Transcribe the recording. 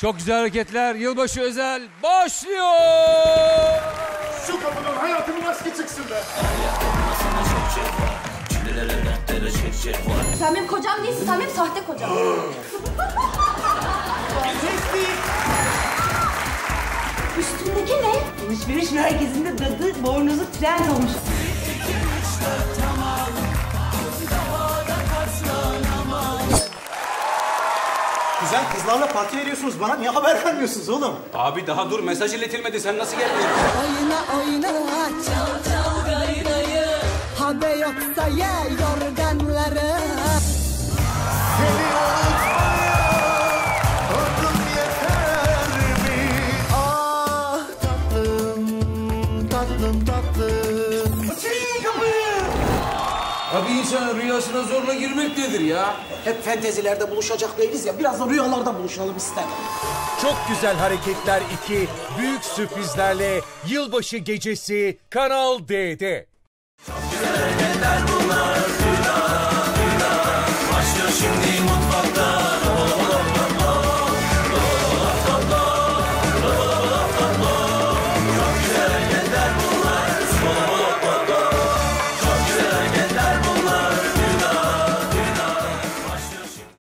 Çok güzel hareketler. Yılbaşı özel başlıyor. Şu kapıdan hayatımın aşkı çıksın be. Sen benim kocam değilsin, sen benim sahte kocam. Üstündeki ne? Alışveriş merkezinde dadı bornozu trend olmuş. Güzel kızlarla parti veriyorsunuz bana. Niye haber vermiyorsunuz oğlum? Abi daha dur, mesaj iletilmedi. Sen nasıl geldin? Oyna çal çal gayrayı. Habe yoksa ye yorganları. Seni unutmaya ömrüm yeter mi? Ah tatlım, tatlım, tatlım. Açın kapıyı. Abi insanın rüyasına zorla girmek nedir ya? Hep fantezilerde buluşacak değiliz ya. Biraz da rüyalarda buluşalım istedim. Çok Güzel Hareketler 2 büyük sürprizlerle yılbaşı gecesi Kanal D'de. Çok güzel hareketler bunlar. Başlıyor şimdi.